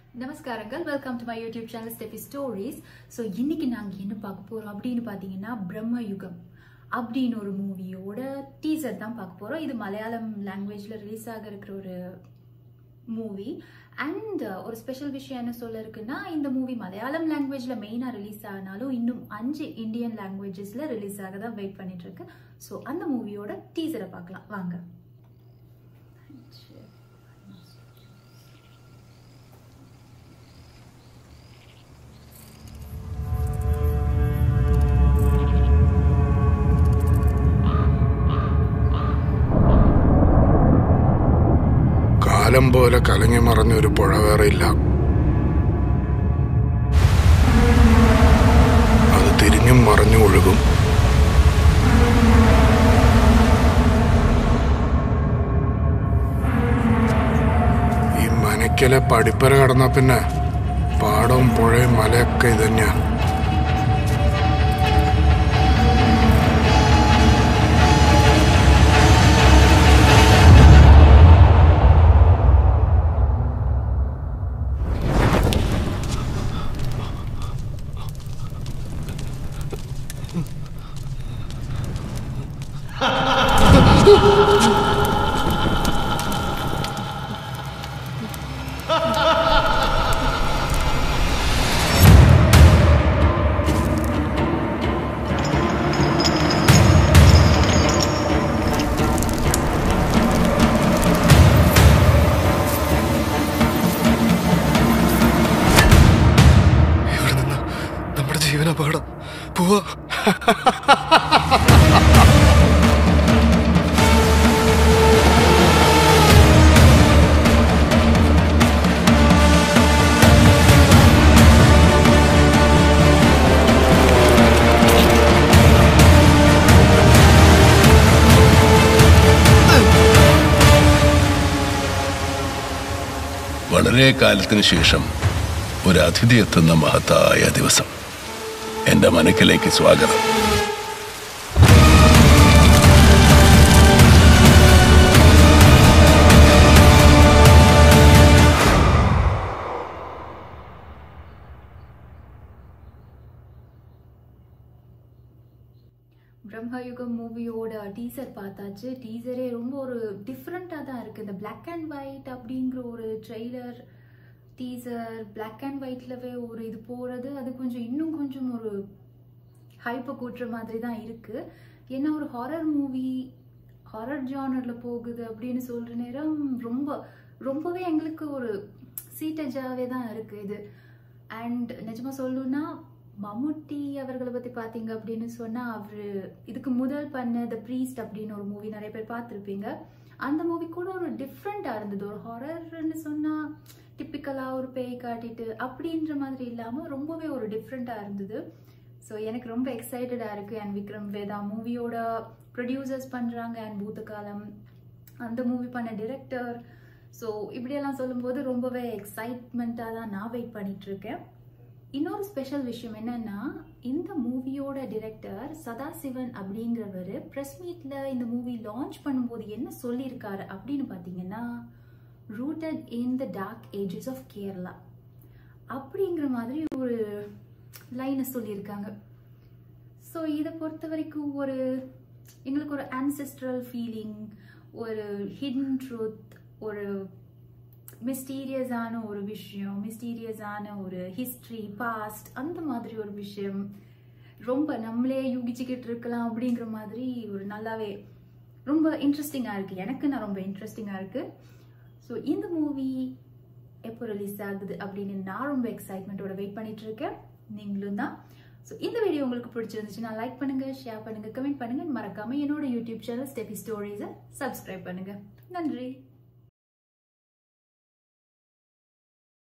நமஸ்காரங்கள். Welcome to my YouTube channel Steffi stories. So இன்னைக்கு நாங்கள் என்ன பார்க்க போகிறோம் அப்படின்னு பார்த்தீங்கன்னா, பிரம்ம யுகம் அப்படின்னு ஒரு மூவியோட டீசர் தான் பார்க்க போகிறோம். இது மலையாளம் லாங்குவேஜில் ரிலீஸ் ஆக இருக்கிற ஒரு மூவி. அண்ட் ஒரு ஸ்பெஷல் விஷயம் என்ன சொல்ல இருக்குன்னா, இந்த மூவி மலையாளம் லாங்குவேஜில் மெயினாக ரிலீஸ் ஆனாலும் இன்னும் 5 இந்தியன் லாங்குவேஜஸில் ரிலீஸ் ஆக தான் வெயிட் பண்ணிட்டு இருக்கு. ஸோ அந்த மூவியோட டீசரை பார்க்கலாம் வாங்க. കാലം പോലെ കലങ്ങി മറഞ്ഞൊരു പുഴ വേറെയില്ല. അത് തിരിഞ്ഞും മറിഞ്ഞും ഒഴുകും. ഈ മനക്കലെ പടിപ്പര കടന്ന പിന്നെ പാടവും പുഴയും മലയൊക്കെ ഇതന്നെയാ. ജീവനപകടം പോവാ. വളരെ കാലത്തിന് ശേഷം ഒരു അതിഥി എത്തുന്ന മഹത്തായ ദിവസം. എന്റെ മനക്കിലേക്ക് സ്വാഗതം. பிரம்மயுகம் மூவியோட டீசர் பார்த்தாச்சு. டீசரே ரொம்ப ஒரு டிஃப்ரெண்ட்டாக தான் இருக்குது. இந்த பிளாக் அண்ட் ஒயிட் அப்படிங்கிற ஒரு ட்ரெய்லர் டீசர் பிளாக் அண்ட் ஒயிட்லவே ஒரு இது போகிறது, அது கொஞ்சம் இன்னும் கொஞ்சம் ஒரு ஹைப்பை கூட்டுற மாதிரி தான் இருக்குது. ஏன்னா ஒரு ஹாரர் மூவி ஹாரர் ஜானரில் போகுது அப்படின்னு சொல்கிற நேரம் ரொம்பவே எங்களுக்கு ஒரு சீட்டேஜாகவே தான் இருக்குது இது. அண்ட் நிஜமாக சொல்லணுன்னா, மம்முட்டி அவர்களை பற்றி பார்த்தீங்க அப்படின்னு சொன்னால், அவர் இதுக்கு முதல் பண்ண த ப்ரீஸ்ட் அப்படின்னு ஒரு மூவி நிறைய பேர் பார்த்துருப்பீங்க. அந்த மூவி கூட ஒரு டிஃப்ரெண்ட்டாக இருந்தது. ஒரு ஹாரர்னு சொன்னால் டிப்பிக்கலாக ஒரு பேய் காட்டிட்டு அப்படின்ற மாதிரி இல்லாமல் ரொம்பவே ஒரு டிஃப்ரெண்ட்டாக இருந்தது. ஸோ எனக்கு ரொம்ப எக்ஸைட்டடாக இருக்குது. அண்ட் விக்ரம் வேதா மூவியோட ப்ரொடியூசர்ஸ் பண்ணுறாங்க. அண்ட் பூத்தகாலம் அந்த மூவி பண்ண டிரெக்டர். ஸோ இப்படியெல்லாம் சொல்லும்போது ரொம்பவே எக்ஸைட்மெண்ட்டாக தான் நான் வெயிட் பண்ணிகிட்ருக்கேன். இன்னொரு ஸ்பெஷல் விஷயம் என்னன்னா, இந்த மூவியோட டிரெக்டர் சதாசிவன் அப்படிங்கிறவர் ப்ரெஸ் மீட்டில் இந்த மூவி லான்ச் பண்ணும்போது என்ன சொல்லியிருக்காரு அப்படின்னு பார்த்தீங்கன்னா, rooted in the dark ages of Kerala அப்படிங்கிற மாதிரி ஒரு லைனை சொல்லியிருக்காங்க. ஸோ இதை பொறுத்த வரைக்கும் எங்களுக்கு ஒரு ஆன்செஸ்ட்ரல் ஃபீலிங், ஒரு ஹிடன் ட்ரூத், ஒரு மிஸ்டீரியஸான ஒரு விஷயம், மிஸ்டீரியஸான ஒரு ஹிஸ்ட்ரி, பாஸ்ட், அந்த மாதிரி ஒரு விஷயம் ரொம்ப நம்மளே யூகிச்சுக்கிட்டு இருக்கலாம் அப்படிங்கிற மாதிரி ஒரு நல்லாவே ரொம்ப இன்ட்ரெஸ்டிங்காக இருக்குது. எனக்கு ரொம்ப இன்ட்ரெஸ்டிங்காக இருக்குது. ஸோ இந்த மூவி எப்போ ரிலீஸ் ஆகுது அப்படின்னு நான் ரொம்ப எக்ஸைட்மெண்ட்டோட வெயிட் பண்ணிட்டு இருக்கேன். நீங்களும் தான். ஸோ இந்த வீடியோ உங்களுக்கு பிடிச்சிருந்துச்சுன்னா லைக் பண்ணுங்கள், ஷேர் பண்ணுங்கள், கமெண்ட் பண்ணுங்கள். மறக்காமல் என்னோட யூடியூப் சேனல் ஸ்டெபி ஸ்டோரிஸை சப்ஸ்கிரைப் பண்ணுங்கள். நன்றி.